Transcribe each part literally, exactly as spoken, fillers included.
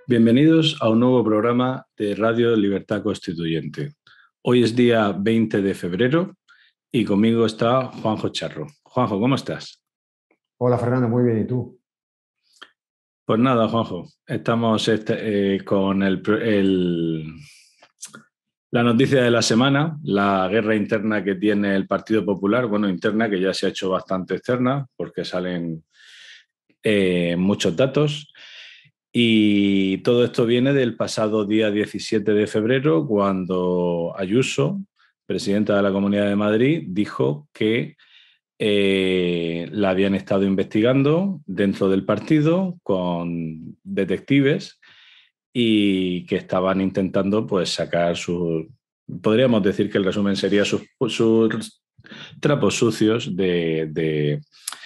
Bienvenidos a un nuevo programa de Radio Libertad Constituyente. Hoy es día veinte de febrero y conmigo está Juanjo Charro. Juanjo, ¿cómo estás? Hola Fernando, muy bien, ¿y tú? Pues nada, Juanjo, estamos este, eh, con el, el, la noticia de la semana, la guerra interna que tiene el Partido Popular, bueno, interna que ya se ha hecho bastante externa porque salen eh, muchos datos. Y todo esto viene del pasado día diecisiete de febrero, cuando Ayuso, presidenta de la Comunidad de Madrid, dijo que eh, la habían estado investigando dentro del partido con detectives y que estaban intentando pues, sacar sus... Podríamos decir que el resumen sería sus, sus trapos sucios de... de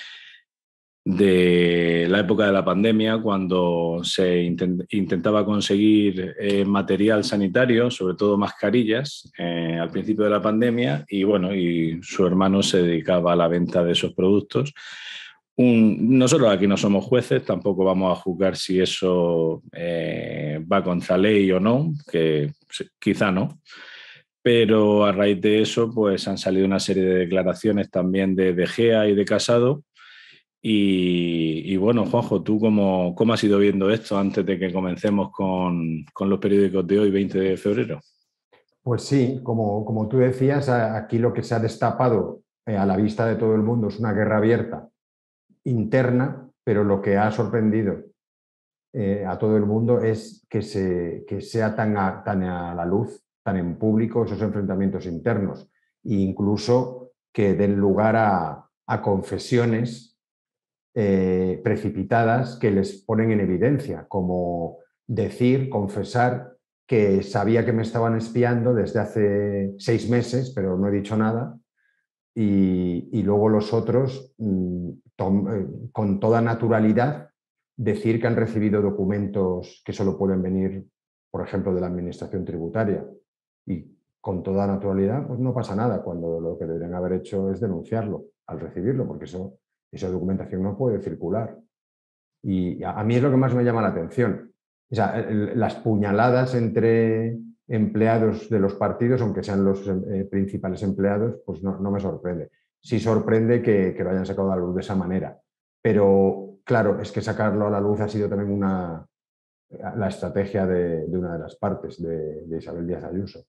de la época de la pandemia, cuando se intent intentaba conseguir eh, material sanitario, sobre todo mascarillas, eh, al principio de la pandemia, y bueno, y su hermano se dedicaba a la venta de esos productos. Un, nosotros aquí no somos jueces, tampoco vamos a juzgar si eso eh, va contra ley o no, que quizá no. Pero a raíz de eso, pues han salido una serie de declaraciones también de De Gea y de Casado. Y, y bueno, Juanjo, ¿tú cómo, cómo has ido viendo esto antes de que comencemos con, con los periódicos de hoy, veinte de febrero? Pues sí, como, como tú decías, aquí lo que se ha destapado eh, a la vista de todo el mundo es una guerra abierta, interna, pero lo que ha sorprendido eh, a todo el mundo es que, se, que sea tan a, tan a la luz, tan en público esos enfrentamientos internos, e incluso que den lugar a, a confesiones eh, precipitadas que les ponen en evidencia, como decir, confesar que sabía que me estaban espiando desde hace seis meses, pero no he dicho nada, y, y luego los otros, mmm, tom, eh, con toda naturalidad, decir que han recibido documentos que solo pueden venir, por ejemplo, de la Administración Tributaria. Y con toda naturalidad, pues no pasa nada, cuando lo que deberían haber hecho es denunciarlo al recibirlo, porque eso, esa documentación no puede circular. Y a, a mí es lo que más me llama la atención. O sea, el, las puñaladas entre empleados de los partidos, aunque sean los eh, principales empleados, pues no, no me sorprende. Sí sorprende que, que lo hayan sacado a la luz de esa manera. Pero claro, es que sacarlo a la luz ha sido también una, la estrategia de, de una de las partes, de, de Isabel Díaz Ayuso.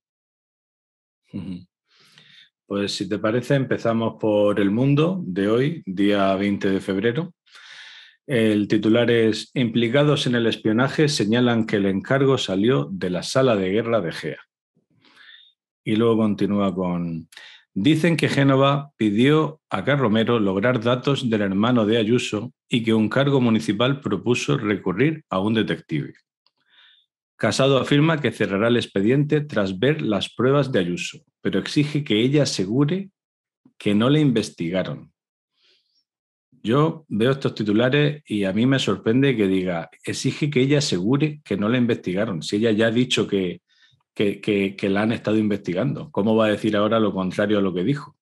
Pues si te parece, empezamos por El Mundo de hoy, día veinte de febrero. El titular es: implicados en el espionaje señalan que el encargo salió de la sala de guerra de Gea. Y luego continúa con: dicen que Génova pidió a Carromero lograr datos del hermano de Ayuso y que un cargo municipal propuso recurrir a un detective. Casado afirma que cerrará el expediente tras ver las pruebas de Ayuso, pero exige que ella asegure que no le investigaron. Yo veo estos titulares y a mí me sorprende que diga, exige que ella asegure que no la investigaron. Si ella ya ha dicho que, que, que, que la han estado investigando, ¿cómo va a decir ahora lo contrario a lo que dijo?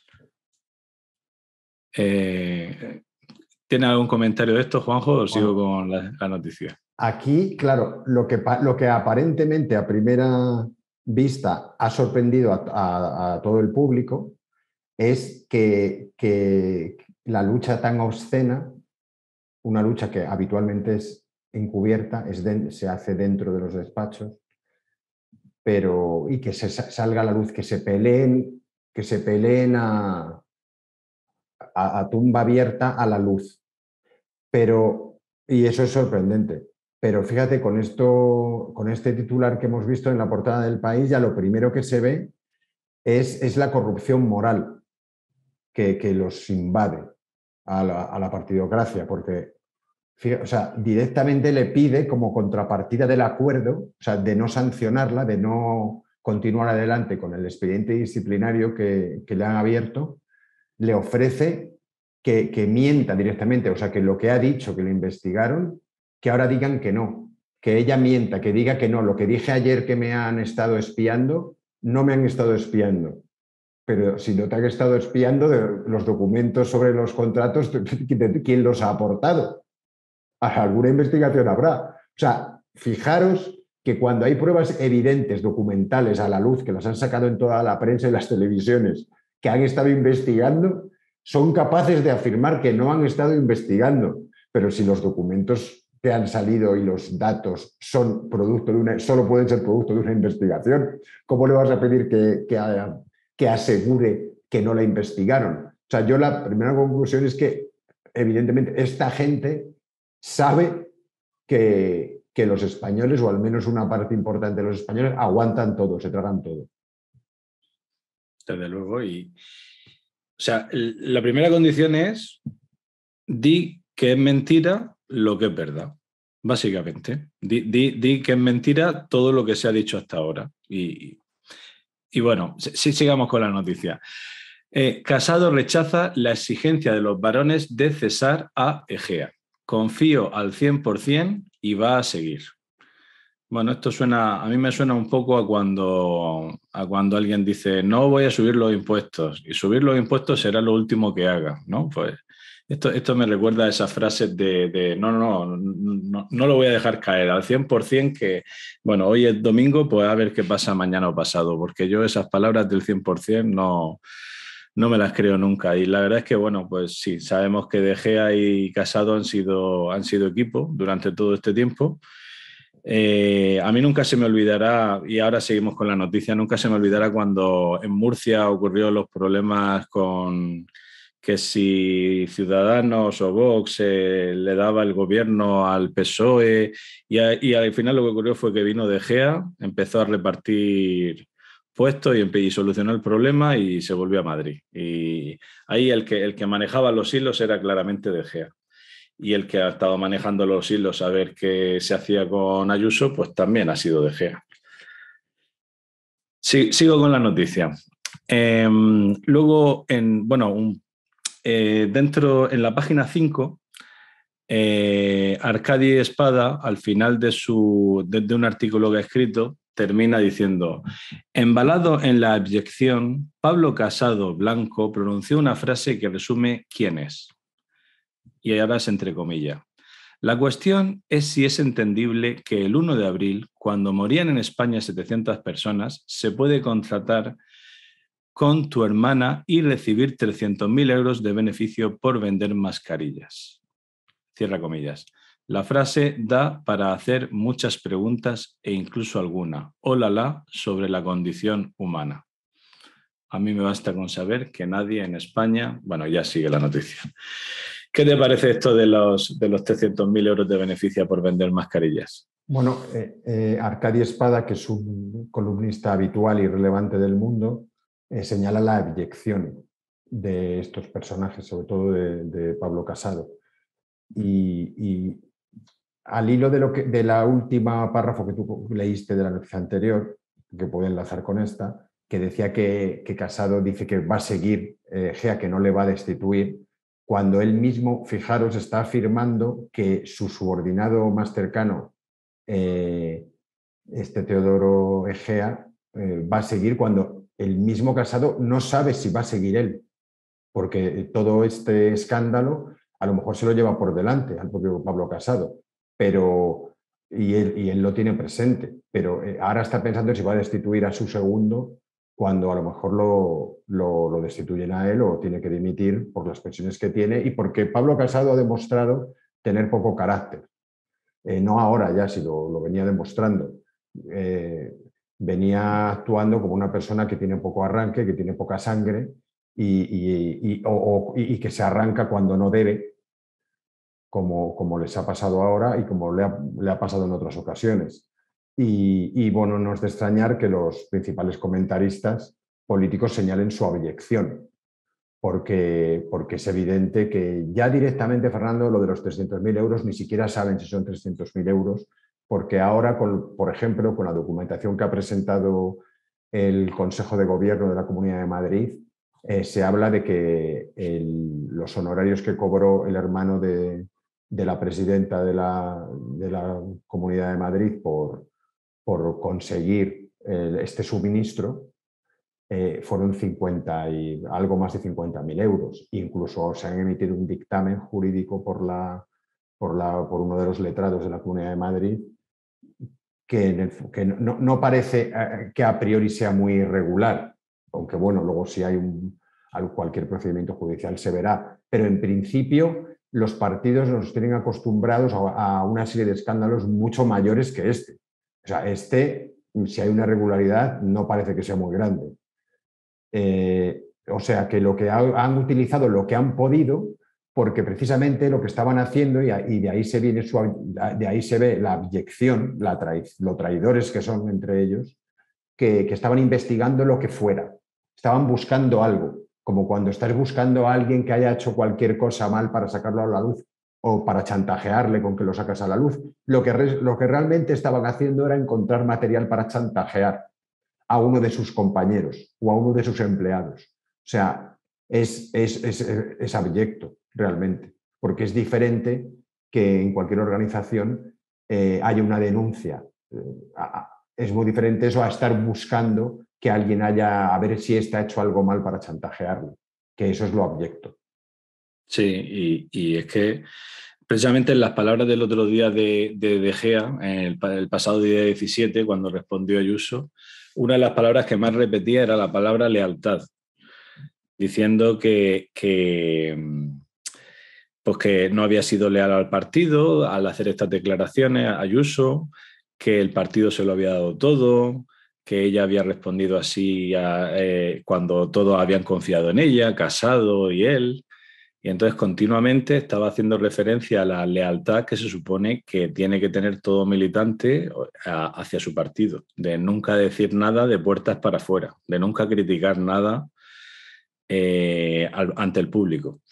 Eh, ¿Tiene algún comentario de esto, Juanjo, o sigo Bueno, con la, la noticia? aquí, claro, lo que, lo que aparentemente a primera vista ha sorprendido a, a, a todo el público es que, que la lucha tan obscena, una lucha que habitualmente es encubierta, es de, se hace dentro de los despachos, pero y que se salga a la luz, que se peleen, que se peleen a, a, a tumba abierta a la luz. Pero, y eso es sorprendente. Pero fíjate, con esto, con este titular que hemos visto en la portada del País, ya lo primero que se ve es, es la corrupción moral que, que los invade a la, a la partidocracia, porque fíjate, o sea, directamente le pide como contrapartida del acuerdo, o sea, de no sancionarla, de no continuar adelante con el expediente disciplinario que, que le han abierto, le ofrece que, que mienta directamente, o sea, que lo que ha dicho, que le investigaron, que ahora digan que no, que ella mienta, que diga que no, lo que dije ayer que me han estado espiando, no me han estado espiando. Pero si no te han estado espiando, de los documentos sobre los contratos, ¿quién los ha aportado? Alguna investigación habrá. O sea, fijaros que cuando hay pruebas evidentes, documentales a la luz, que las han sacado en toda la prensa y las televisiones, que han estado investigando, son capaces de afirmar que no han estado investigando. Pero si los documentos que han salido y los datos son producto de una, solo pueden ser producto de una investigación, ¿cómo le vas a pedir que, que, que asegure que no la investigaron? O sea, yo la primera conclusión es que, evidentemente, esta gente sabe que, que los españoles, o al menos una parte importante de los españoles, aguantan todo, se tragan todo. Desde luego. Y, o sea, la primera condición es di que es mentira lo que es verdad, básicamente. Di, di, di que es mentira todo lo que se ha dicho hasta ahora. Y, y bueno, sí, sigamos con la noticia. Eh, Casado rechaza la exigencia de los varones de cesar a Egea. Confío al cien por ciento y va a seguir. Bueno, esto suena, a mí me suena un poco a cuando, a cuando alguien dice no voy a subir los impuestos y subir los impuestos será lo último que haga, ¿no? Pues esto, esto me recuerda a esas frases de, de no, no, no, no, no lo voy a dejar caer al cien por ciento que, bueno, hoy es domingo, pues a ver qué pasa mañana o pasado, porque yo esas palabras del cien por ciento no, no me las creo nunca. Y la verdad es que, bueno, pues sí, sabemos que De Gea y Casado han sido, han sido equipo durante todo este tiempo. Eh, a mí nunca se me olvidará, y ahora seguimos con la noticia, nunca se me olvidará cuando en Murcia ocurrió los problemas con que si Ciudadanos o Vox eh, le daba el gobierno al P S O E y, a, y al final lo que ocurrió fue que vino De Gea, empezó a repartir puestos y, y solucionó el problema y se volvió a Madrid. Y ahí el que, el que manejaba los hilos era claramente De Gea. Y el que ha estado manejando los hilos a ver qué se hacía con Ayuso, pues también ha sido De Gea. Sí, sigo con la noticia. Eh, luego, en, bueno, un, eh, dentro, en la página cinco, eh, Arcadi Espada, al final de, su, de, de un artículo que ha escrito, termina diciendo: embalado en la abyección, Pablo Casado Blanco pronunció una frase que resume quién es. Y ahora es entre comillas. La cuestión es si es entendible que el uno de abril, cuando morían en España setecientas personas, se puede contratar con tu hermana y recibir trescientos mil euros de beneficio por vender mascarillas. Cierra comillas. La frase da para hacer muchas preguntas e incluso alguna, ólala, sobre la condición humana. A mí me basta con saber que nadie en España... Bueno, ya sigue la noticia. ¿Qué te parece esto de los, de los trescientos mil euros de beneficio por vender mascarillas? Bueno, eh, eh, Arcadi Espada, que es un columnista habitual y relevante del Mundo, eh, señala la abyección de estos personajes, sobre todo de, de Pablo Casado. Y, y al hilo de, lo que, de la última párrafo que tú leíste de la noticia anterior, que puedo enlazar con esta, que decía que, que Casado dice que va a seguir eh, Gea, que no le va a destituir, cuando él mismo, fijaros, está afirmando que su subordinado más cercano, eh, este Teodoro Egea, eh, va a seguir cuando el mismo Casado no sabe si va a seguir él, porque todo este escándalo a lo mejor se lo lleva por delante al propio Pablo Casado, pero, y, él, y él lo tiene presente, pero ahora está pensando si va a destituir a su segundo cuando a lo mejor lo, lo, lo destituyen a él o tiene que dimitir por las pensiones que tiene y porque Pablo Casado ha demostrado tener poco carácter. Eh, no ahora ya, si lo, lo venía demostrando. Eh, venía actuando como una persona que tiene poco arranque, que tiene poca sangre y, y, y, o, o, y que se arranca cuando no debe, como, como les ha pasado ahora y como le ha, le ha pasado en otras ocasiones. Y, y bueno, no es de extrañar que los principales comentaristas políticos señalen su abyección, porque, porque es evidente que ya directamente, Fernando, lo de los trescientos mil euros ni siquiera saben si son trescientos mil euros, porque ahora, con, por ejemplo, con la documentación que ha presentado el Consejo de Gobierno de la Comunidad de Madrid, eh, se habla de que el, los honorarios que cobró el hermano de, de la presidenta de la, de la Comunidad de Madrid por, por conseguir el, este suministro, Eh, fueron cincuenta y algo más de cincuenta mil euros. Incluso se han emitido un dictamen jurídico por, la, por, la, por uno de los letrados de la Comunidad de Madrid que, en el, que no, no parece que a priori sea muy irregular, aunque bueno, luego si hay un, cualquier procedimiento judicial se verá, pero en principio los partidos nos tienen acostumbrados a, a una serie de escándalos mucho mayores que este. O sea, este, si hay una irregularidad, no parece que sea muy grande. Eh, o sea, que lo que ha, han utilizado lo que han podido, porque precisamente lo que estaban haciendo, y, y de, ahí se viene su, de ahí se ve la abyección, la trai, lo traidores que son entre ellos, que, que estaban investigando lo que fuera. Estaban buscando algo, como cuando estás buscando a alguien que haya hecho cualquier cosa mal para sacarlo a la luz o para chantajearle con que lo sacas a la luz. Lo que, lo que realmente estaban haciendo era encontrar material para chantajear a uno de sus compañeros o a uno de sus empleados. O sea, es, es, es, es abyecto realmente, porque es diferente que en cualquier organización eh, haya una denuncia. Eh, a, es muy diferente eso a estar buscando que alguien haya, a ver si está hecho algo mal para chantajearlo, que eso es lo abyecto. Sí, y, y es que precisamente en las palabras del otro día de, de De Gea, el, el pasado día diecisiete, cuando respondió Ayuso, una de las palabras que más repetía era la palabra lealtad, diciendo que, que, pues que no había sido leal al partido al hacer estas declaraciones, Ayuso, que el partido se lo había dado todo, que ella había respondido así a, eh, cuando todos habían confiado en ella, Casado y él. Y entonces continuamente estaba haciendo referencia a la lealtad que se supone que tiene que tener todo militante hacia su partido, de nunca decir nada de puertas para afuera, de nunca criticar nada eh, ante el público.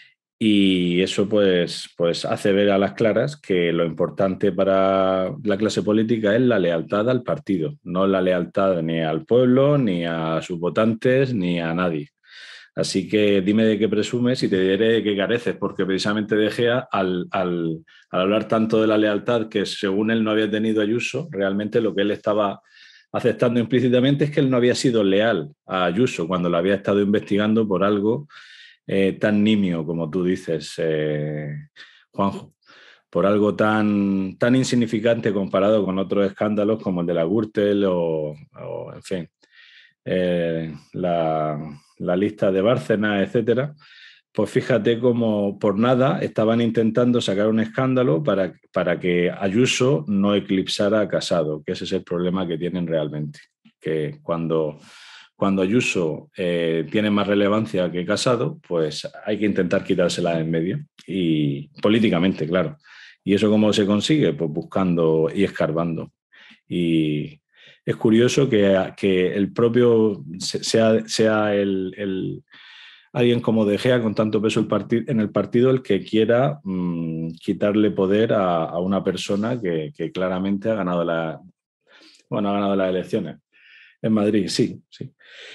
Y eso pues, pues hace ver a las claras que lo importante para la clase política es la lealtad al partido, no la lealtad ni al pueblo, ni a sus votantes, ni a nadie. Así que dime de qué presumes y te diré de qué careces, porque precisamente De Gea, al, al, al hablar tanto de la lealtad que según él no había tenido Ayuso, realmente lo que él estaba aceptando implícitamente es que él no había sido leal a Ayuso cuando la había estado investigando por algo eh, tan nimio como tú dices, eh, Juanjo, por algo tan, tan insignificante comparado con otros escándalos como el de la Gürtel o, o en fin, eh, la, la lista de Bárcenas, etcétera. Pues fíjate cómo por nada estaban intentando sacar un escándalo para, para que Ayuso no eclipsara a Casado, que ese es el problema que tienen realmente, que cuando, cuando Ayuso eh, tiene más relevancia que Casado, pues hay que intentar quitársela en medio, y políticamente, claro. ¿Y eso cómo se consigue? Pues buscando y escarbando. Y es curioso que, que el propio sea, sea el, el alguien como De Gea con tanto peso el partid, en el partido el que quiera mmm, quitarle poder a, a una persona que, que claramente ha ganado, la, bueno, ha ganado las elecciones. En Madrid, sí, sí.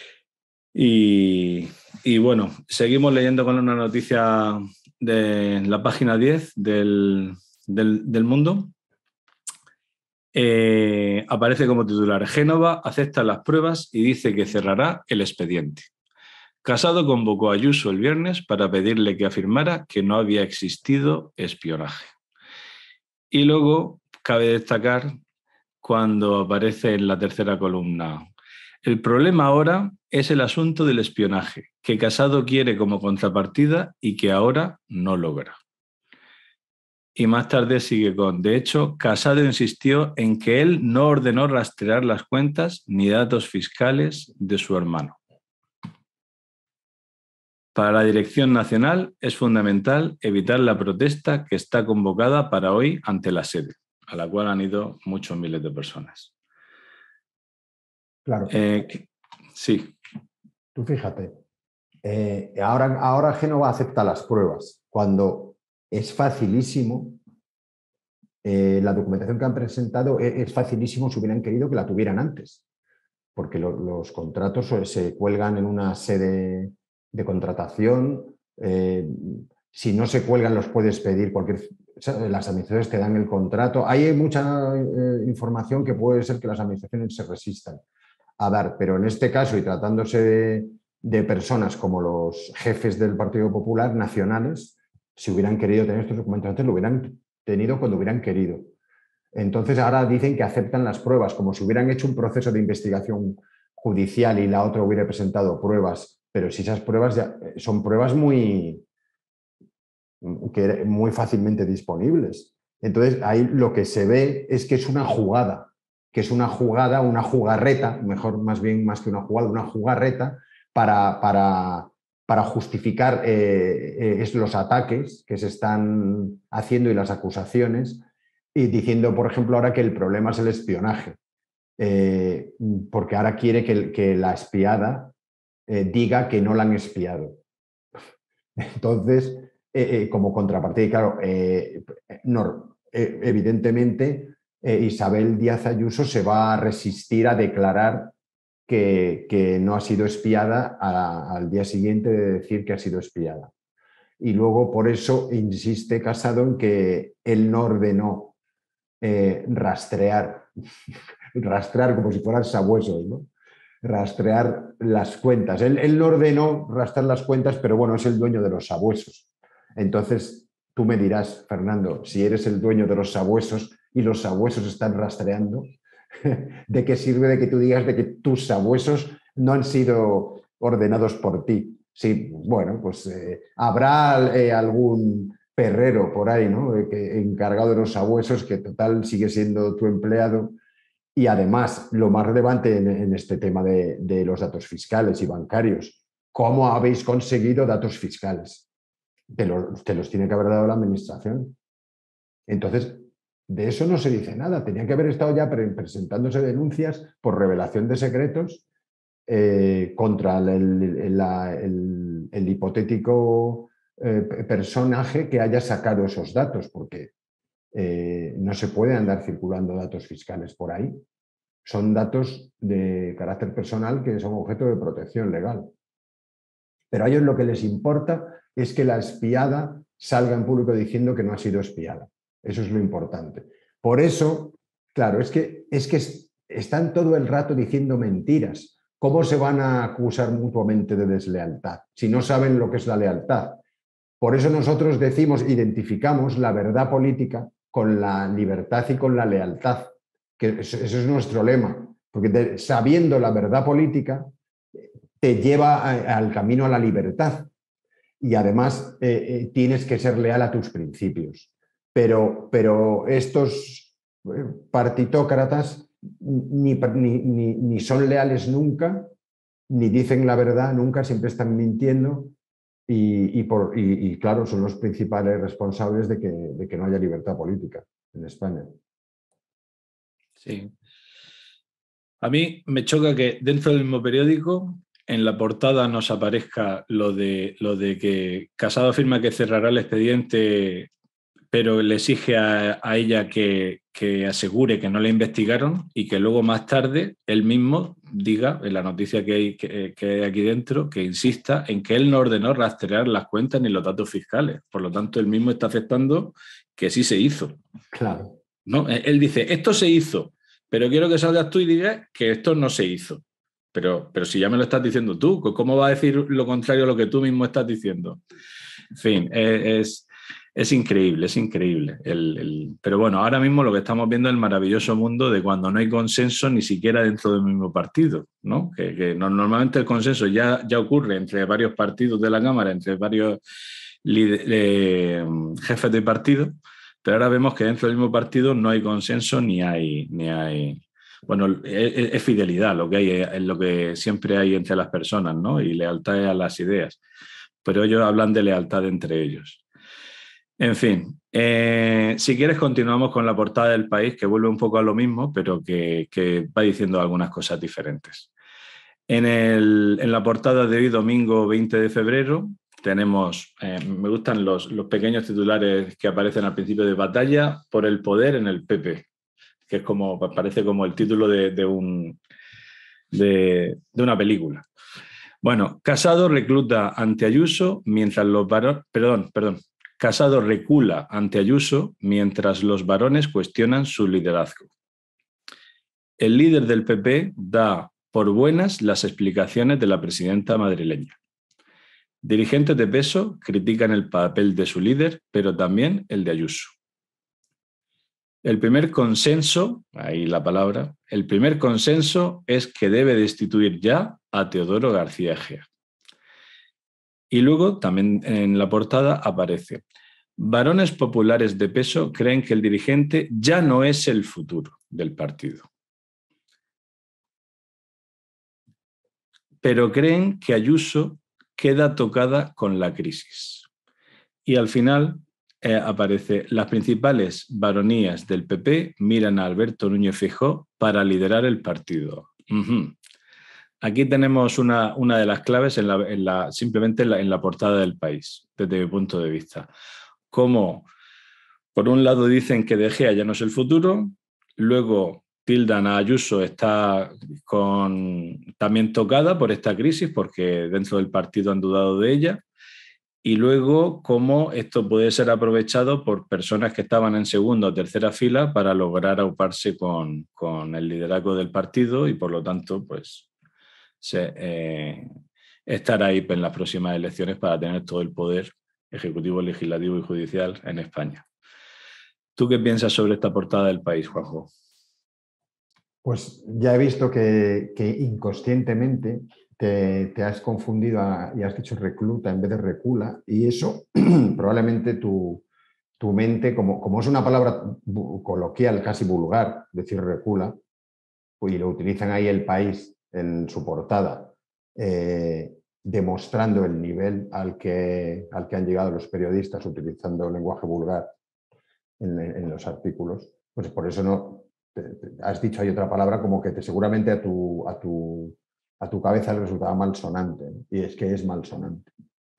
Y, y bueno, seguimos leyendo con una noticia de la página diez del, del, del Mundo. Eh, aparece como titular: Génova acepta las pruebas y dice que cerrará el expediente. Casado convocó a Ayuso el viernes para pedirle que afirmara que no había existido espionaje. Y luego cabe destacar cuando aparece en la tercera columna: el problema ahora es el asunto del espionaje, que Casado quiere como contrapartida y que ahora no logra. Y más tarde sigue con: de hecho, Casado insistió en que él no ordenó rastrear las cuentas ni datos fiscales de su hermano. Para la Dirección Nacional es fundamental evitar la protesta que está convocada para hoy ante la sede, a la cual han ido muchos miles de personas. Claro. Eh, sí. Tú fíjate, eh, ahora, ahora Génova acepta las pruebas, cuando es facilísimo, eh, la documentación que han presentado es, es facilísimo si hubieran querido que la tuvieran antes, porque lo, los contratos se cuelgan en una sede de contratación. Eh, si no se cuelgan, los puedes pedir cualquier... Las administraciones te dan el contrato. Hay mucha eh, información que puede ser que las administraciones se resistan a dar, pero en este caso, y tratándose de, de personas como los jefes del Partido Popular nacionales, si hubieran querido tener estos documentos antes, lo hubieran tenido cuando hubieran querido. Entonces ahora dicen que aceptan las pruebas, como si hubieran hecho un proceso de investigación judicial y la otra hubiera presentado pruebas, pero si esas pruebas ya son pruebas muy, que muy fácilmente disponibles. Entonces ahí lo que se ve es que es una jugada, que es una jugada, una jugarreta, mejor más bien más que una jugada, una jugarreta para, para, para justificar eh, eh, los ataques que se están haciendo y las acusaciones, y diciendo, por ejemplo, ahora que el problema es el espionaje, eh, porque ahora quiere que, que la espiada eh, diga que no la han espiado. Entonces, eh, eh, como contrapartida, y claro, eh, no, eh, evidentemente eh, Isabel Díaz Ayuso se va a resistir a declarar que, que no ha sido espiada a, al día siguiente de decir que ha sido espiada. Y luego por eso insiste Casado en que él no ordenó eh, rastrear, rastrear como si fueran sabuesos, ¿no? Rastrear las cuentas. Él, él no ordenó rastrear las cuentas, pero bueno, es el dueño de los sabuesos. Entonces, tú me dirás, Fernando, si eres el dueño de los sabuesos y los sabuesos están rastreando, ¿de qué sirve de que tú digas de que tus sabuesos no han sido ordenados por ti? Sí, bueno, pues eh, habrá eh, algún perrero por ahí, ¿no? Eh, que, encargado de los sabuesos, que total sigue siendo tu empleado. Y además, lo más relevante en, en este tema de, de los datos fiscales y bancarios, ¿cómo habéis conseguido datos fiscales? Te, lo, te los tiene que haber dado la administración. Entonces, de eso no se dice nada. Tenían que haber estado ya presentándose denuncias por revelación de secretos eh, contra el, el, la, el, el hipotético eh, personaje que haya sacado esos datos, porque eh, no se puede andar circulando datos fiscales por ahí. Son datos de carácter personal que son objeto de protección legal. Pero a ellos lo que les importa es que la espiada salga en público diciendo que no ha sido espiada. Eso es lo importante. Por eso, claro, es que, es que están todo el rato diciendo mentiras. ¿Cómo se van a acusar mutuamente de deslealtad si no saben lo que es la lealtad? Por eso nosotros decimos, identificamos la verdad política con la libertad y con la lealtad, que eso es nuestro lema, porque de, sabiendo la verdad política te lleva a, al camino a la libertad y además eh, eh, tienes que ser leal a tus principios. Pero, pero estos partitócratas ni, ni, ni, ni son leales nunca, ni dicen la verdad nunca, siempre están mintiendo. Y, y, por, y, y claro, son los principales responsables de que, de que no haya libertad política en España. Sí. A mí me choca que dentro del mismo periódico en la portada nos aparezca lo de, lo de que Casado afirma que cerrará el expediente, pero le exige a, a ella que, que asegure que no le investigaron, y que luego más tarde él mismo diga, en la noticia que hay, que, que hay aquí dentro, que insista en que él no ordenó rastrear las cuentas ni los datos fiscales. Por lo tanto, él mismo está aceptando que sí se hizo. Claro. ¿No? Él dice, esto se hizo, pero quiero que salgas tú y digas que esto no se hizo. Pero, pero si ya me lo estás diciendo tú, ¿cómo va a decir lo contrario a lo que tú mismo estás diciendo? En fin, es, es increíble, es increíble. El, el, pero bueno, ahora mismo lo que estamos viendo es el maravilloso mundo de cuando no hay consenso ni siquiera dentro del mismo partido, ¿no? Que, que normalmente el consenso ya, ya ocurre entre varios partidos de la Cámara, entre varios eh, jefes de partido, pero ahora vemos que dentro del mismo partido no hay consenso ni hay... Ni hay bueno, es, es fidelidad lo que hay, es lo que siempre hay entre las personas, ¿no? Y lealtad a las ideas. Pero ellos hablan de lealtad entre ellos. En fin, eh, si quieres continuamos con la portada del País, que vuelve un poco a lo mismo, pero que, que va diciendo algunas cosas diferentes. En, el, en la portada de hoy, domingo veinte de febrero, tenemos, eh, me gustan los, los pequeños titulares que aparecen al principio de Batalla por el poder en el P P, que es como, parece como el título de, de, un, de, de una película. Bueno, Casado recluta ante Ayuso mientras los varones, perdón, perdón, Casado recula ante Ayuso mientras los varones cuestionan su liderazgo. El líder del P P da por buenas las explicaciones de la presidenta madrileña. Dirigentes de peso critican el papel de su líder, pero también el de Ayuso. El primer consenso, ahí la palabra, el primer consenso es que debe destituir ya a Teodoro García Egea. Y luego, también en la portada aparece: varones populares de peso creen que el dirigente ya no es el futuro del partido, pero creen que Ayuso queda tocada con la crisis. Y al final eh, aparece: las principales baronías del P P miran a Alberto Núñez Feijóo para liderar el partido. Uh-huh. Aquí tenemos una, una de las claves en la, en la, simplemente en la, en la portada del País, desde mi punto de vista. Como, por un lado, dicen que De Gea ya no es el futuro, luego tildan a Ayuso está con, también tocada por esta crisis, porque dentro del partido han dudado de ella, y luego cómo esto puede ser aprovechado por personas que estaban en segunda o tercera fila para lograr auparse con, con el liderazgo del partido y, por lo tanto, pues se, eh, estar ahí en las próximas elecciones para tener todo el poder ejecutivo, legislativo y judicial en España. ¿Tú qué piensas sobre esta portada del País, Juanjo? Pues ya he visto que, que inconscientemente te, te has confundido a, y has dicho recluta en vez de recula, y eso probablemente tu, tu mente, como, como es una palabra coloquial, casi vulgar, decir recula, y lo utilizan ahí El País en su portada, eh, demostrando el nivel al que, al que han llegado los periodistas utilizando lenguaje vulgar en, en los artículos, pues por eso no te, te, has dicho ahí otra palabra como que te, seguramente a tu, a, tu, a tu cabeza le resultaba malsonante, ¿no? Y es que es malsonante.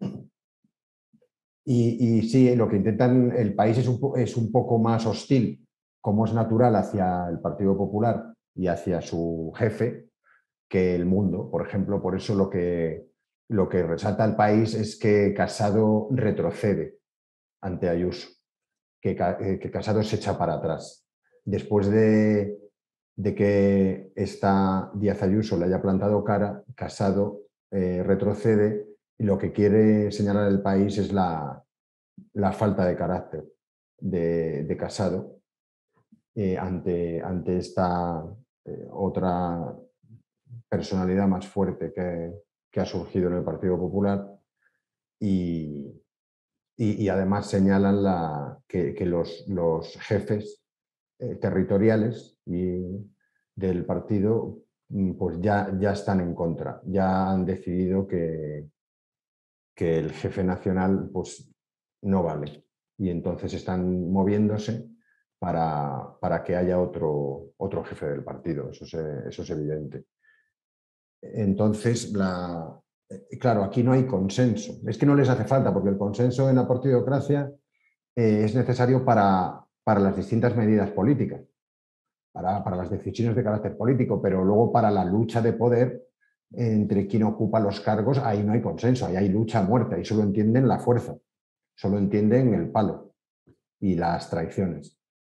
Y, y sí, lo que intentan, El País es un, es un poco más hostil, como es natural, hacia el Partido Popular y hacia su jefe, que El Mundo, por ejemplo. Por eso lo que, lo que resalta El País es que Casado retrocede ante Ayuso, que, que Casado se echa para atrás. Después de, de que esta Díaz Ayuso le haya plantado cara, Casado eh, retrocede, y lo que quiere señalar El País es la, la falta de carácter de, de Casado eh, ante, ante esta eh, otra personalidad más fuerte que, que ha surgido en el Partido Popular, y, y, y además señalan la, que, que los, los jefes eh, territoriales y del partido pues ya, ya están en contra, ya han decidido que, que el jefe nacional pues no vale, y entonces están moviéndose para, para que haya otro, otro jefe del partido, eso es, eso es evidente. Entonces, la, claro, aquí no hay consenso. Es que no les hace falta, porque el consenso en la partidocracia eh, es necesario para, para las distintas medidas políticas, para, para las decisiones de carácter político, pero luego para la lucha de poder entre quien ocupa los cargos, ahí no hay consenso, ahí hay lucha a muerte, ahí solo entienden la fuerza, solo entienden el palo y las traiciones.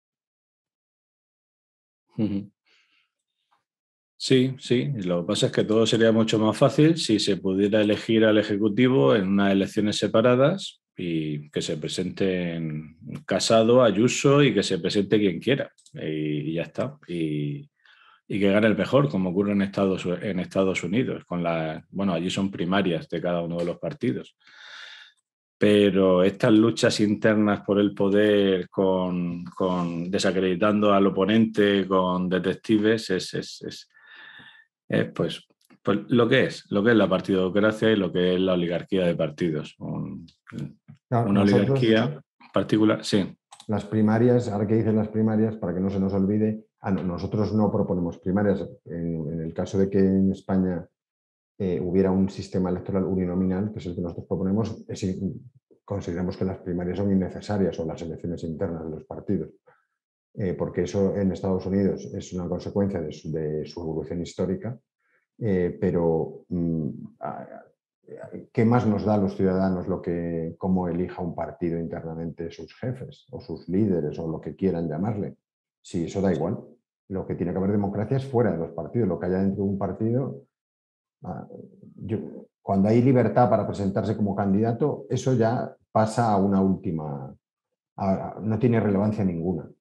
Uh-huh. Sí, sí. Lo que pasa es que todo sería mucho más fácil si se pudiera elegir al Ejecutivo en unas elecciones separadas y que se presenten Casado, Ayuso y que se presente quien quiera. Y ya está. Y, y que gane el mejor, como ocurre en Estados, en Estados Unidos. Con la, bueno, allí son primarias de cada uno de los partidos. Pero estas luchas internas por el poder, con, con desacreditando al oponente, con detectives, es... es, es Eh, pues, pues lo que es, lo que es la partidocracia y lo que es la oligarquía de partidos. Un, Claro, una nosotros, oligarquía particular, sí. las primarias, ahora que dicen las primarias, para que no se nos olvide, ah, no, nosotros no proponemos primarias. En, en el caso de que en España eh, hubiera un sistema electoral uninominal, que es el que nosotros proponemos, es, consideramos que las primarias son innecesarias, o las elecciones internas de los partidos. Eh, porque eso en Estados Unidos es una consecuencia de su, de su evolución histórica, eh, pero mm, ¿qué más nos da a los ciudadanos lo que, cómo elija un partido internamente sus jefes o sus líderes o lo que quieran llamarle? Sí, eso da igual. Lo que tiene que haber democracia es fuera de los partidos, lo que haya dentro de un partido. Ah, yo, cuando hay libertad para presentarse como candidato, eso ya pasa a una última, a, a, no tiene relevancia ninguna.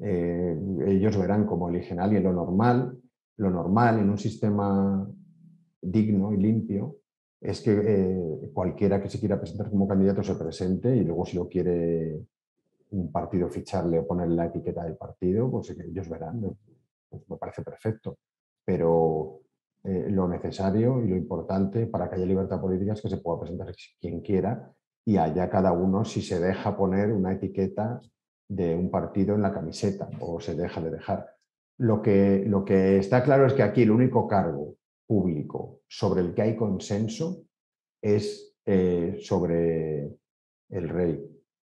Eh, ellos verán cómo eligen a alguien. Lo normal, lo normal en un sistema digno y limpio es que eh, cualquiera que se quiera presentar como candidato se presente y luego si lo quiere un partido ficharle o ponerle la etiqueta del partido, pues ellos verán. Pues me parece perfecto. Pero eh, lo necesario y lo importante para que haya libertad política es que se pueda presentar quien quiera y haya cada uno si se deja poner una etiqueta de un partido en la camiseta o se deja de dejar. Lo que, lo que está claro es que aquí el único cargo público sobre el que hay consenso es eh, sobre el rey.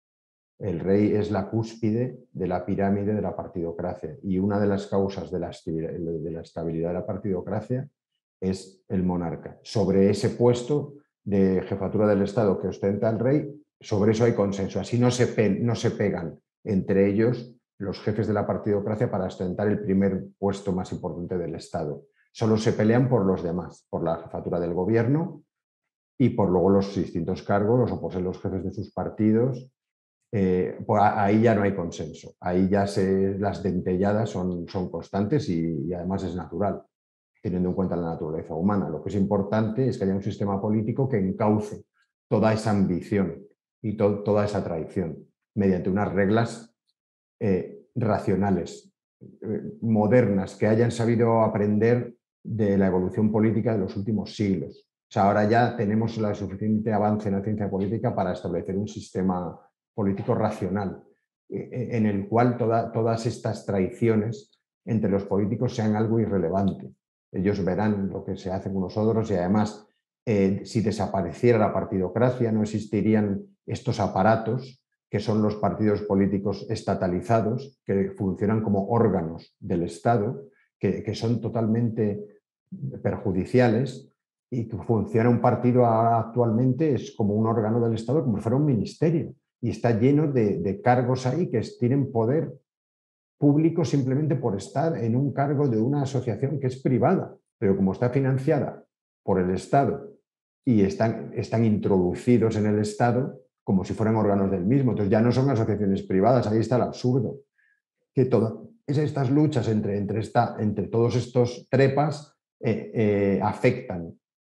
El rey es la cúspide de la pirámide de la partidocracia y una de las causas de la, de la estabilidad de la partidocracia es el monarca. Sobre ese puesto de jefatura del Estado que ostenta el rey, sobre eso hay consenso. Así no se, pe no se pegan entre ellos los jefes de la partidocracia para ostentar el primer puesto más importante del Estado. Solo se pelean por los demás, por la jefatura del gobierno y por luego los distintos cargos, los o por ser los jefes de sus partidos. Eh, pues ahí ya no hay consenso, ahí ya se, las dentelladas son, son constantes y, y además es natural, teniendo en cuenta la naturaleza humana. Lo que es importante es que haya un sistema político que encauce toda esa ambición y to, toda esa traición mediante unas reglas eh, racionales, eh, modernas, que hayan sabido aprender de la evolución política de los últimos siglos. O sea, ahora ya tenemos el suficiente avance en la ciencia política para establecer un sistema político racional, en el cual toda, todas estas traiciones entre los políticos sean algo irrelevante. Ellos verán lo que se hace con unos otros y además, eh, si desapareciera la partidocracia, no existirían estos aparatos que son los partidos políticos estatalizados, que funcionan como órganos del Estado, que, que son totalmente perjudiciales y que funciona un partido actualmente es como un órgano del Estado, como si fuera un ministerio. Y está lleno de, de cargos ahí que tienen poder público simplemente por estar en un cargo de una asociación que es privada, pero como está financiada por el Estado y están, están introducidos en el Estado como si fueran órganos del mismo. Entonces ya no son asociaciones privadas, ahí está el absurdo. Que todas estas luchas entre, entre, esta, entre todos estos trepas eh, eh, afectan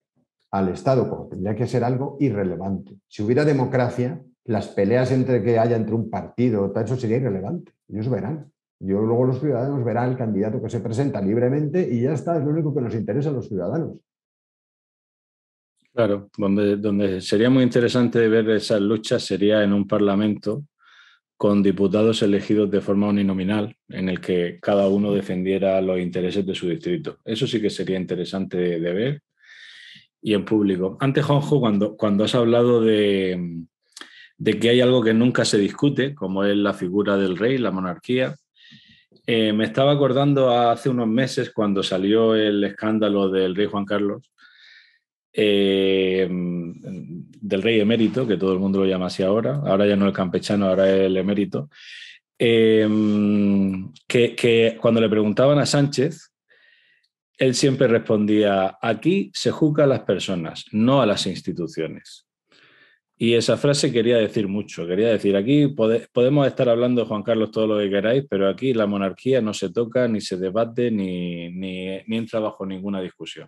al Estado, como tendría que ser algo irrelevante. Si hubiera democracia, las peleas entre que haya entre un partido, tal, eso sería irrelevante. Ellos verán. Yo, luego los ciudadanos verán el candidato que se presenta libremente y ya está, es lo único que nos interesa a los ciudadanos. Claro, donde, donde sería muy interesante ver esas luchas sería en un parlamento con diputados elegidos de forma uninominal, en el que cada uno defendiera los intereses de su distrito. Eso sí que sería interesante de, de ver. Y en público. Antes, Juanjo, cuando, cuando has hablado de, de que hay algo que nunca se discute, como es la figura del rey, la monarquía, eh, me estaba acordando hace unos meses cuando salió el escándalo del rey Juan Carlos, eh, del rey emérito, que todo el mundo lo llama así ahora, ahora ya no el campechano, ahora es el emérito, eh, que, que cuando le preguntaban a Sánchez, él siempre respondía, aquí se juzga a las personas, no a las instituciones. Y esa frase quería decir mucho, quería decir, aquí pode, podemos estar hablando de Juan Carlos todo lo que queráis, pero aquí la monarquía no se toca, ni se debate, ni, ni, ni entra bajo ninguna discusión.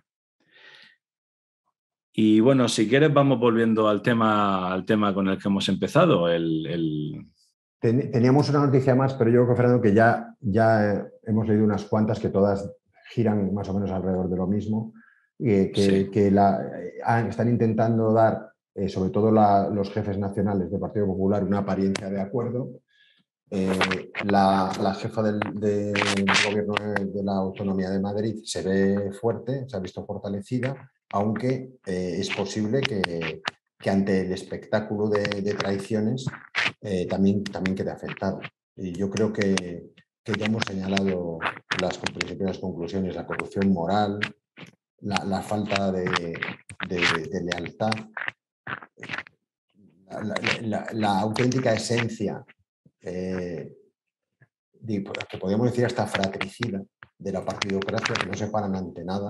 Y bueno, si quieres vamos volviendo al tema, al tema con el que hemos empezado. El, el... Teníamos una noticia más, pero yo creo, Fernando, que ya, ya hemos leído unas cuantas que todas giran más o menos alrededor de lo mismo, eh, que, sí. que la, eh, están intentando dar, eh, sobre todo la, los jefes nacionales del Partido Popular, una apariencia de acuerdo. Eh, la, la jefa del, del gobierno de la Autonomía de Madrid se ve fuerte, se ha visto fortalecida, aunque eh, es posible que, que ante el espectáculo de, de traiciones eh, también, también quede afectada. Y yo creo que, que ya hemos señalado las principales conclusiones, la corrupción moral, la, la falta de, de, de lealtad, la, la, la, la auténtica esencia Eh, que podríamos decir hasta fratricida de la partidocracia, que no se paran ante nada.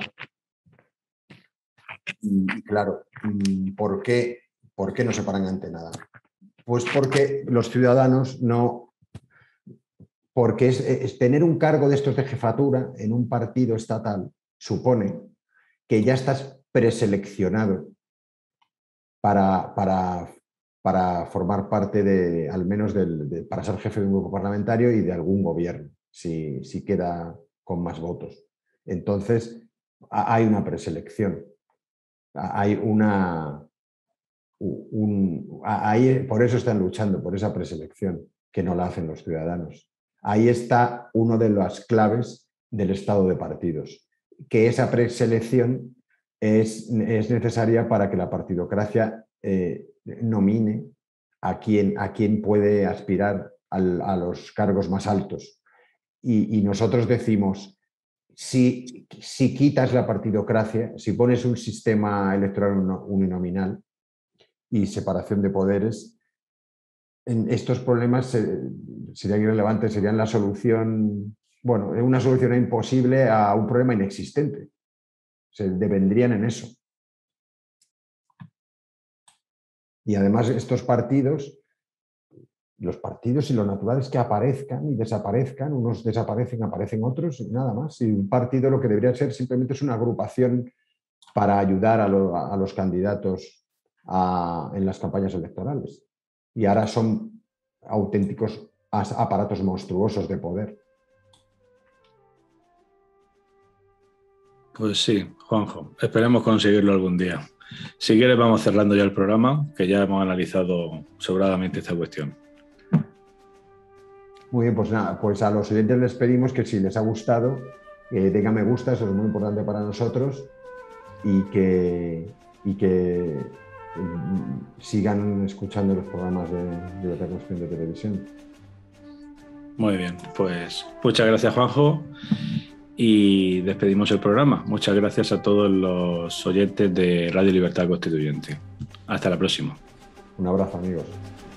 Y claro, ¿por qué, ¿por qué no se paran ante nada? Pues porque los ciudadanos no, porque es, es tener un cargo de estos de jefatura en un partido estatal supone que ya estás preseleccionado para, para, para formar parte de, al menos del, de, para ser jefe de un grupo parlamentario y de algún gobierno, si, si queda con más votos. Entonces, hay una preselección, hay una... Un, ahí, por eso están luchando, por esa preselección, que no la hacen los ciudadanos. Ahí está una de las claves del estado de partidos, que esa preselección es, es necesaria para que la partidocracia eh, nomine a quien, a quien puede aspirar al, a los cargos más altos. Y, y nosotros decimos, si, si quitas la partidocracia, si pones un sistema electoral uninominal y separación de poderes, en estos problemas eh, serían irrelevantes, serían la solución, bueno, una solución imposible a un problema inexistente. Se devendrían en eso. Y además estos partidos, los partidos y lo natural es que aparezcan y desaparezcan, unos desaparecen, aparecen otros, y nada más. Y un partido lo que debería ser simplemente es una agrupación para ayudar a, lo, a los candidatos A, en las campañas electorales. Y ahora son auténticos aparatos monstruosos de poder. Pues sí, Juanjo, esperemos conseguirlo algún día. Si quieres vamos cerrando ya el programa, que ya hemos analizado sobradamente esta cuestión. Muy bien, pues nada, pues a los oyentes les pedimos que si les ha gustado, eh, tengan me gusta, eso es muy importante para nosotros, y que, y que sigan escuchando los programas de Libertad Constituyente de Televisión. Muy bien, pues muchas gracias, Juanjo, y despedimos el programa. Muchas gracias a todos los oyentes de Radio Libertad Constituyente. Hasta la próxima. Un abrazo, amigos.